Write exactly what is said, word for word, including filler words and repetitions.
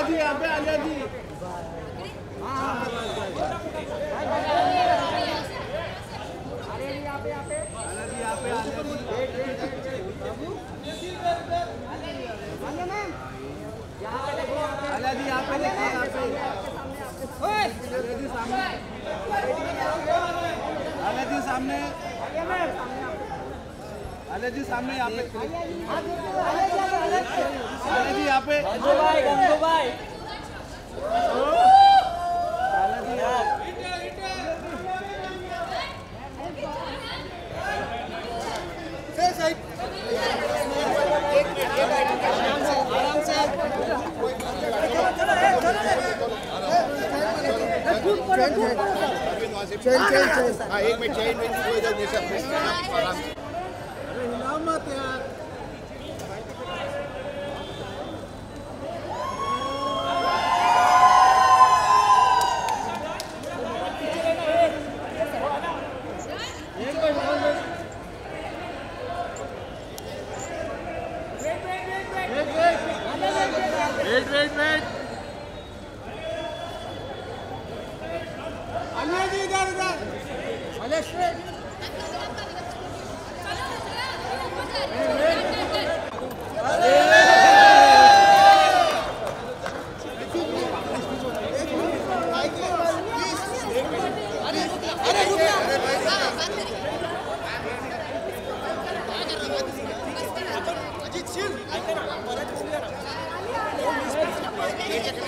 जी यहाँ पे आलिया जी। आलिया जी यहाँ पे देखिए, यहाँ पे आलिया जी सामने, आलिया जी सामने, आलिया जी सामने यहाँ पे, आलिया जी यहाँ पे, गंगू भाई, गंगू भाई, आलिया जी यहाँ चेन चेन चेन हाँ एक मिनट चेन में कोई इधर जैसे अपने आराम से अरे हिलाओ मत यार। वेट वेट वेट अन्य जी इधर इधर अलेश अजीत